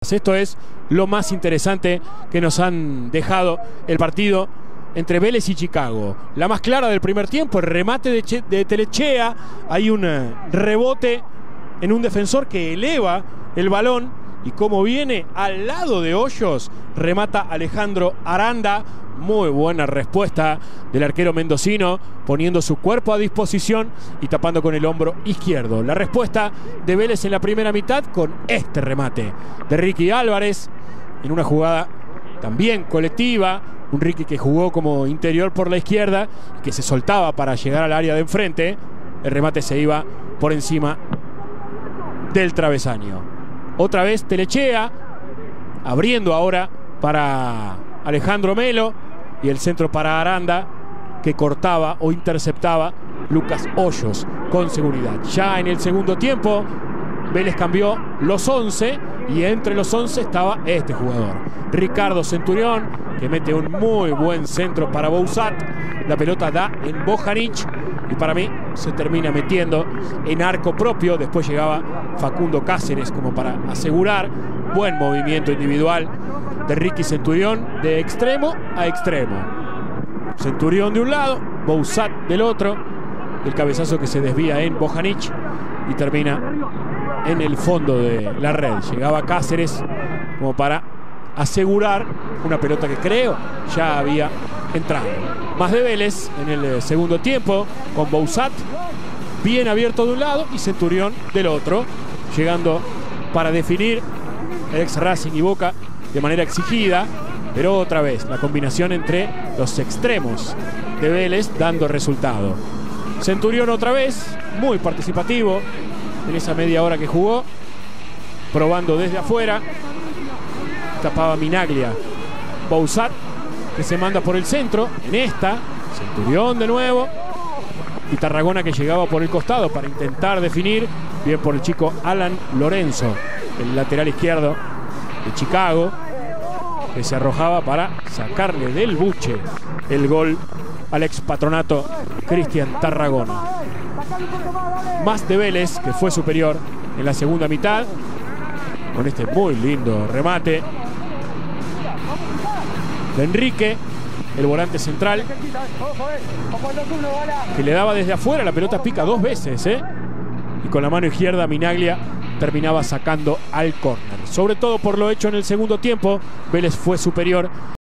Esto es lo más interesante que nos han dejado el partido entre Vélez y Chicago. La más clara del primer tiempo, el remate de Telechea. Hay un rebote en un defensor que eleva el balón y como viene al lado de Hoyos, remata Alejandro Aranda. Muy buena respuesta del arquero mendocino, poniendo su cuerpo a disposición y tapando con el hombro izquierdo. La respuesta de Vélez en la primera mitad con este remate de Ricky Álvarez en una jugada también colectiva. Un Ricky que jugó como interior por la izquierda, que se soltaba para llegar al área de enfrente. El remate se iba por encima del travesaño. Otra vez Telechea, abriendo ahora para Alejandro Melo, y el centro para Aranda, que cortaba o interceptaba Lucas Hoyos con seguridad. Ya en el segundo tiempo Vélez cambió los 11 y entre los 11 estaba este jugador, Ricardo Centurión, que mete un muy buen centro para Bouzat. La pelota da en Bojanic y para mí se termina metiendo en arco propio. Después llegaba Facundo Cáceres como para asegurar. Buen movimiento individual de Ricky Centurión de extremo a extremo. Centurión de un lado, Bouzat del otro. El cabezazo que se desvía en Bojanic y termina en el fondo de la red. Llegaba Cáceres como para asegurar una pelota que creo ya había entrado. Más de Vélez en el segundo tiempo, con Bouzat bien abierto de un lado y Centurión del otro, llegando para definir el ex Racing y Boca de manera exigida, pero otra vez la combinación entre los extremos de Vélez dando resultado. Centurión otra vez, muy participativo en esa media hora que jugó, probando desde afuera. Tapaba Minaglia. Bouzat, que se manda por el centro. En esta, Centurión de nuevo. Y Tarragona, que llegaba por el costado para intentar definir. Bien por el chico Alan Lorenzo, el lateral izquierdo de Chicago, que se arrojaba para sacarle del buche el gol al ex Patronato Cristian Tarragona. Más de Vélez, que fue superior en la segunda mitad, con este muy lindo remate de Enrique, el volante central, que le daba desde afuera. La pelota pica dos veces, y con la mano izquierda Minaglia terminaba sacando al córner. Sobre todo por lo hecho en el segundo tiempo, Vélez fue superior